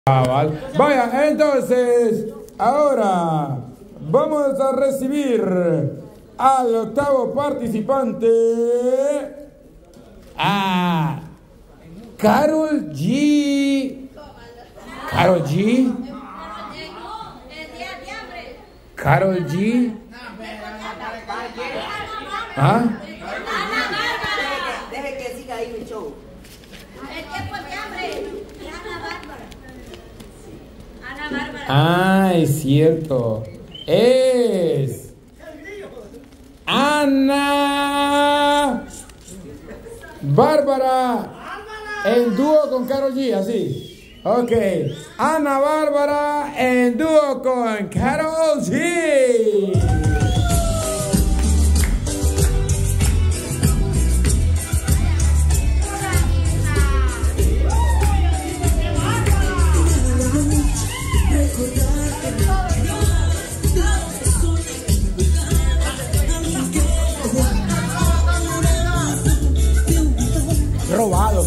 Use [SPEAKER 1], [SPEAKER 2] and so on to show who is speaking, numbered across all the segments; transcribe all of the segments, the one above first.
[SPEAKER 1] Vaya, entonces, ahora vamos a recibir al octavo participante, a Karol G. Karol G. Karol G. ¿Ah?
[SPEAKER 2] Deje que siga ahí mi show.
[SPEAKER 3] El tiempo de hambre. Ana Bárbara.
[SPEAKER 1] Ah, es cierto. Es Ana Bárbara en dúo con Karol G, así. Ok. Ana Bárbara en dúo con Karol G. Robado.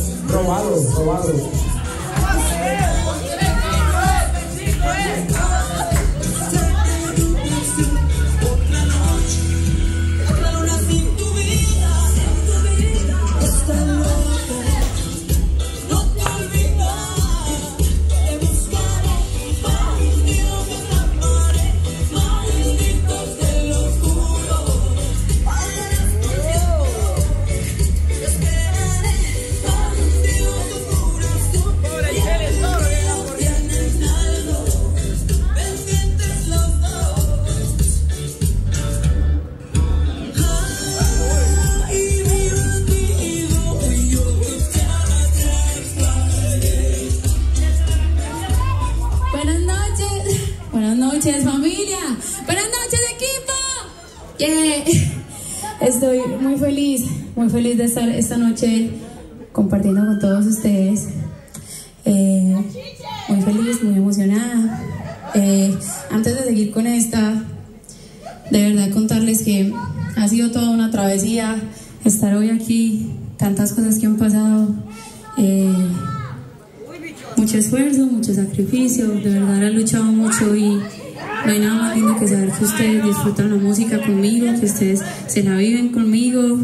[SPEAKER 4] Buenas noches, familia. Buenas noches, equipo. Yeah. Estoy muy feliz de estar esta noche compartiendo con todos ustedes. Muy feliz, muy emocionada. Antes de seguir con esta, de verdad contarles que ha sido toda una travesía estar hoy aquí, tantas cosas que han pasado. Mucho esfuerzo, mucho sacrificio, de verdad he luchado mucho y no hay nada más lindo que saber que ustedes disfrutan la música conmigo, que ustedes se la viven conmigo.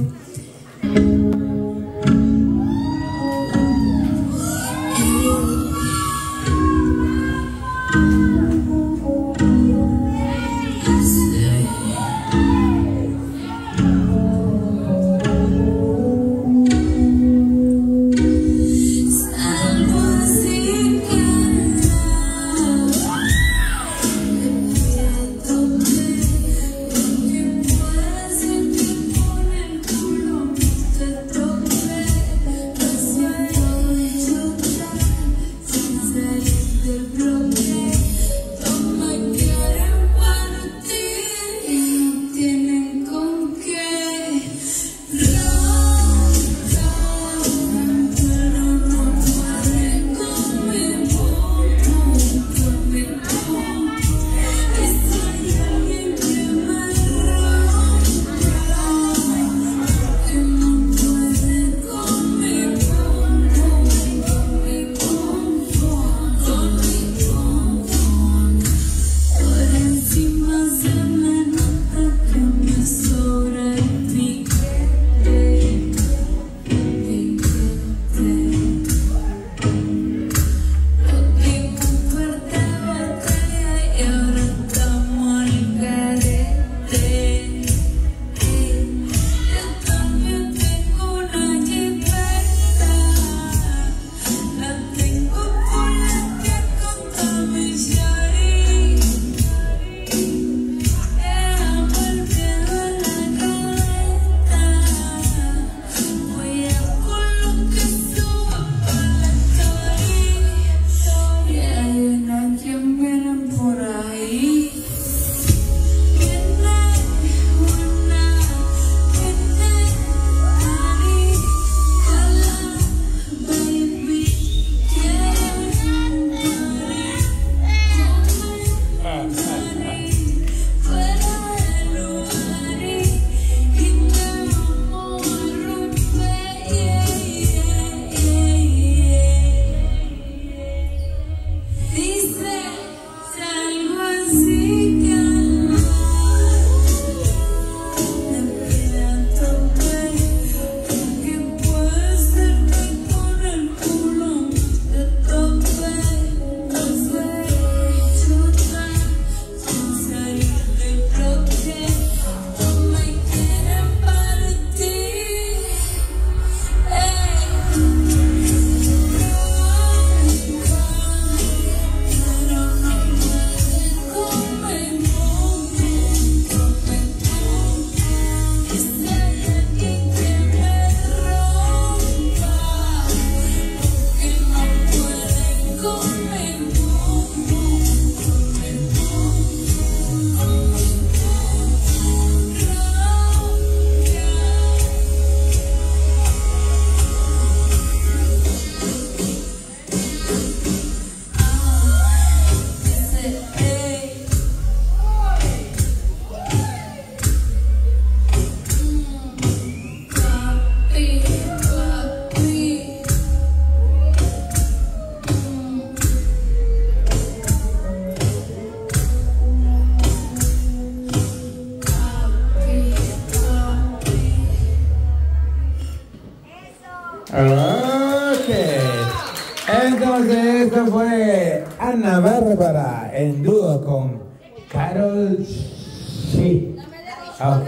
[SPEAKER 1] Ok. Entonces, esto fue Ana Bárbara en dúo con Karol G. Ok.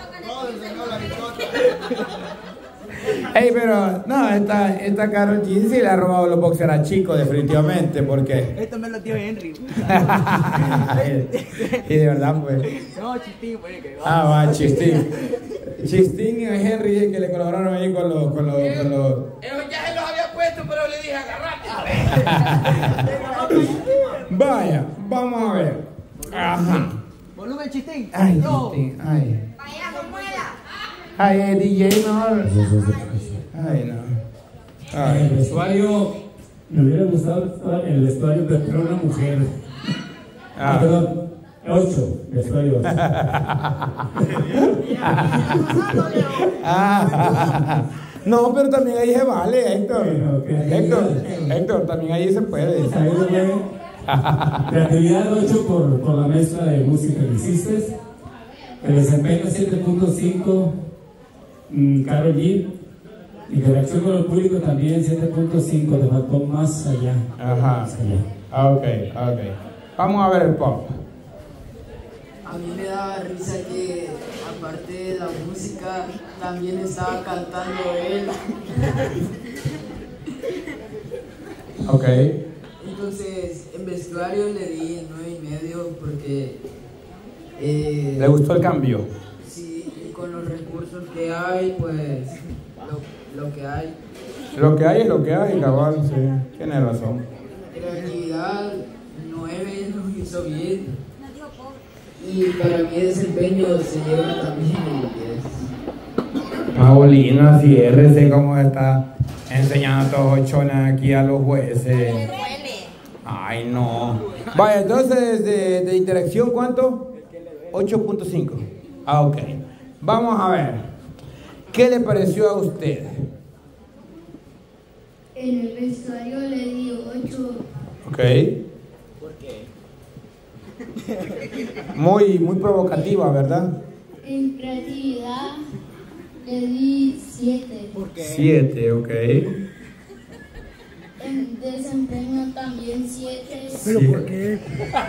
[SPEAKER 1] Ey, pero no, esta Karol G sí le ha robado los boxers a Chico, definitivamente, porque.
[SPEAKER 2] Esto me lo dio Henry.
[SPEAKER 1] Y de verdad, pues.
[SPEAKER 2] No, Chistín, pues.
[SPEAKER 1] Ah, va, Chistín. Chistín y Henry que le colaboraron ahí con los.
[SPEAKER 5] Ellos ya se los había puesto, pero le dije agarrate.
[SPEAKER 1] Vaya, vamos a ver. Ajá.
[SPEAKER 2] Volumen, Chistín.
[SPEAKER 1] Ay,
[SPEAKER 2] No.
[SPEAKER 1] Chistín, ay.
[SPEAKER 3] Vaya, no muela.
[SPEAKER 1] Ay, DJ no. Ay, no.
[SPEAKER 6] El vestuario, me hubiera gustado el vestuario, pero era una mujer.
[SPEAKER 1] Ah.
[SPEAKER 6] Perdón, 8 vestuarios.
[SPEAKER 1] No, pero también ahí se vale, Héctor.
[SPEAKER 6] Bueno,
[SPEAKER 1] Héctor, también ahí se puede.
[SPEAKER 6] Ahí lo ven. Creatividad 8 por la mezcla de música que hiciste. El desempeño 7.5, Karol G. Interacción con el público también 7.5, te faltó más allá.
[SPEAKER 1] Ajá.
[SPEAKER 6] Más allá.
[SPEAKER 1] Ok. Vamos a ver el pop.
[SPEAKER 7] A mí me daba risa que, aparte de la música, también estaba cantando él.
[SPEAKER 1] Ok.
[SPEAKER 7] Entonces, en vestuario le di 9.5 porque...
[SPEAKER 1] ¿Le gustó el cambio?
[SPEAKER 7] Sí, y con los recursos que hay, pues, lo que hay.
[SPEAKER 1] Lo que hay es lo que hay, cabal, sí. Tiene razón.
[SPEAKER 7] Creatividad, 9, lo hizo bien. Y para mi desempeño se lleva también el 10.
[SPEAKER 1] Paulina, ciérrese cómo está enseñando a todos ochones aquí a los jueces. Ay, no. Vaya, entonces, de interacción, ¿cuánto? 8.5. Ah, ok. Vamos a ver. ¿Qué le pareció a usted?
[SPEAKER 8] En el vestuario le di 8.
[SPEAKER 1] Ok. Muy provocativa, ¿verdad?
[SPEAKER 8] En creatividad le di 7.
[SPEAKER 1] 7, ok.
[SPEAKER 8] En desempeño también 7.
[SPEAKER 2] ¿Pero por qué?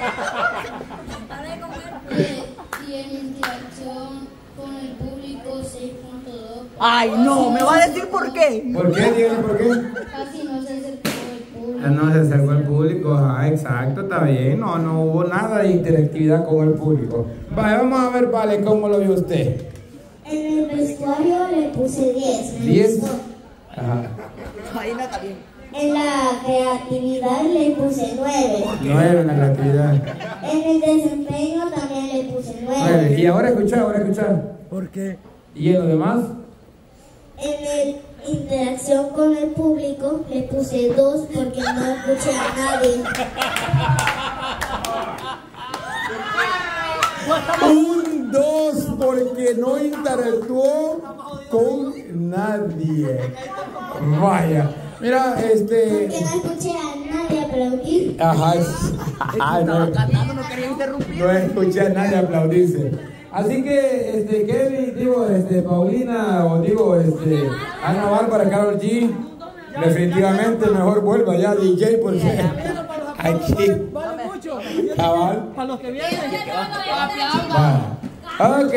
[SPEAKER 8] Y en interacción con el público 6.2.
[SPEAKER 2] Ay, no, ¿me va a decir por qué?
[SPEAKER 1] ¿Por qué? Dígame por qué.
[SPEAKER 8] Casi no se acercó el público.
[SPEAKER 1] No se acercó el público, ajá, exacto, está bien. No hubo nada de interactividad con el público. Vale, vamos a ver, vale, ¿cómo lo vio usted?
[SPEAKER 8] En el vestuario le puse 10.
[SPEAKER 1] 10. Ajá.
[SPEAKER 2] Ahí no está bien.
[SPEAKER 8] En la creatividad le puse 9.
[SPEAKER 1] 9 en la creatividad.
[SPEAKER 8] En el desempeño también le puse 9.
[SPEAKER 1] 9. Y ahora escuchar.
[SPEAKER 2] ¿Por qué?
[SPEAKER 1] ¿Y en lo demás?
[SPEAKER 8] En la interacción con el público le puse 2 porque no escuché a nadie.
[SPEAKER 1] Un 2 porque no interactuó con nadie. Vaya. Mira,
[SPEAKER 8] Porque no escuché a nadie aplaudir.
[SPEAKER 1] Ajá. Ay,
[SPEAKER 2] Estaba cantando, no quería interrumpir.
[SPEAKER 1] No escuché a nadie aplaudirse. Así que, Kevin, Paulina, o Ana Bárbara, Karol G, definitivamente mejor vuelva ya DJ porque aquí,
[SPEAKER 2] Vale mucho.
[SPEAKER 1] cabal.
[SPEAKER 2] Para los que vienen.
[SPEAKER 1] Ok.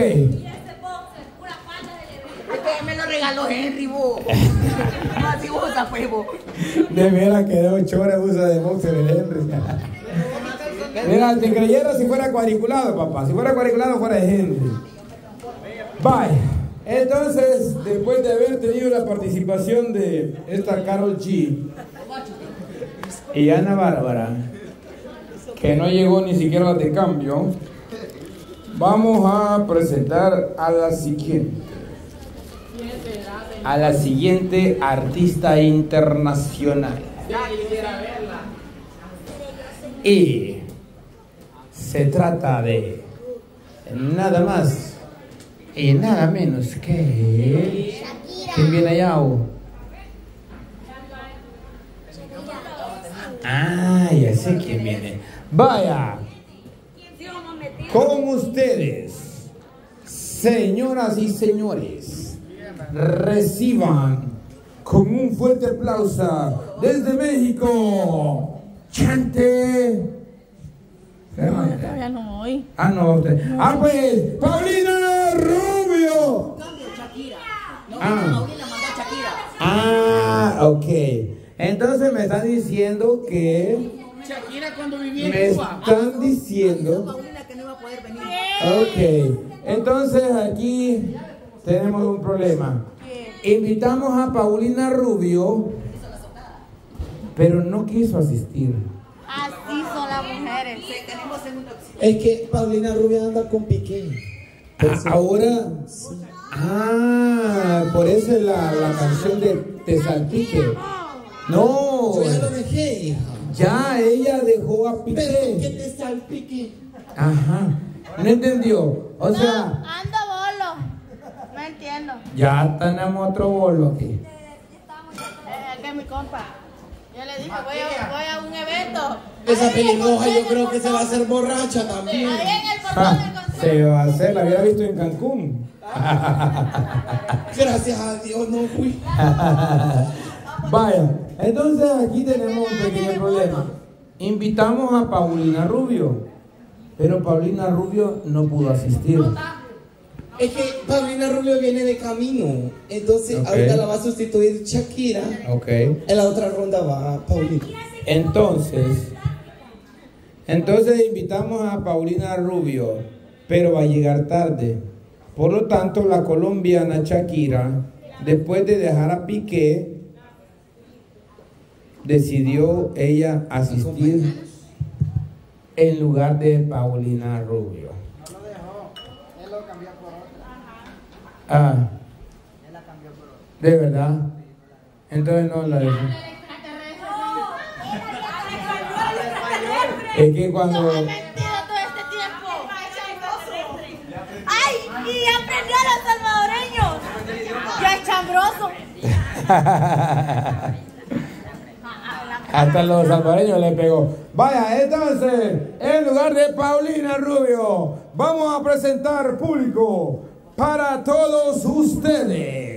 [SPEAKER 2] Es que me lo regaló Henry, vos. Así vos usa, pues, vos.
[SPEAKER 1] De veras que de 8 horas usa de boxer el Henry. Mira, te creyera si fuera cuadriculado, papá. Si fuera cuadriculado, fuera de Henry. Bye. Entonces, después de haber tenido la participación de esta Karol G y Ana Bárbara, que no llegó ni siquiera a de cambio, vamos a presentar a la siguiente artista internacional. Y se trata de nada más y nada menos que... ¿Quién viene allá? Ah, ya sé quién viene. Vaya. Con ustedes, señoras y señores, reciban con un fuerte aplauso desde México, Chante.
[SPEAKER 3] No, yo todavía no voy.
[SPEAKER 1] Ah, no, usted. Ah, pues, Paulina Rubio. Ah, ok. Entonces me están diciendo que...
[SPEAKER 2] Shakira cuando vivía
[SPEAKER 1] Me
[SPEAKER 2] en Cuba.
[SPEAKER 1] están diciendo...
[SPEAKER 2] Paulina que no iba a poder venir.
[SPEAKER 1] Ok. Entonces aquí tenemos un problema. Invitamos a Paulina Rubio, pero no quiso asistir.
[SPEAKER 3] Así son las mujeres.
[SPEAKER 2] Tenemos segunda opción.
[SPEAKER 9] Es que Paulina Rubio anda con Piqué.
[SPEAKER 1] Ahora... Ah, por eso es la canción de Te Salpique. No,
[SPEAKER 9] Yo ya lo dejé, hija.
[SPEAKER 1] ya ella dejó a
[SPEAKER 9] Pero ¿por qué
[SPEAKER 1] Piqué.
[SPEAKER 9] te salpique?
[SPEAKER 1] Ajá, no entendió. O sea,
[SPEAKER 3] Ando bolo. No entiendo.
[SPEAKER 1] ya tenemos otro bolo aquí.
[SPEAKER 3] Que es mi compa. Yo le dije, voy a un evento.
[SPEAKER 9] Esa pelirroja yo creo que se va a hacer borracha también.
[SPEAKER 3] Ahí en el portón
[SPEAKER 1] Ah,
[SPEAKER 3] del concierto.
[SPEAKER 1] se va a hacer, la había visto en Cancún.
[SPEAKER 9] Gracias a Dios no fui.
[SPEAKER 1] Vaya, entonces aquí tenemos un pequeño problema. Invitamos a Paulina Rubio, pero Paulina Rubio no pudo asistir.
[SPEAKER 9] Es que Paulina Rubio viene de camino. Entonces
[SPEAKER 1] Ok.
[SPEAKER 9] ahorita la va a sustituir Shakira.
[SPEAKER 1] Ok.
[SPEAKER 9] En la otra ronda va Paulina.
[SPEAKER 1] Entonces invitamos a Paulina Rubio, pero va a llegar tarde. Por lo tanto, la colombiana Shakira, después de dejar a Piqué, decidió ella asistir en lugar de Paulina Rubio.
[SPEAKER 2] No lo dejó. Él lo cambió por otra.
[SPEAKER 1] Ah,
[SPEAKER 2] Él la cambió por otra.
[SPEAKER 1] ¿de verdad? Entonces no la dejó. Es que cuando...
[SPEAKER 3] No he mentido todo este tiempo. ¡Ay! Y aprendió a los salvadoreños. Ya es chambroso.
[SPEAKER 1] Hasta los salvadoreños le pegó. Vaya, entonces, en lugar de Paulina Rubio, vamos a presentar público para todos ustedes.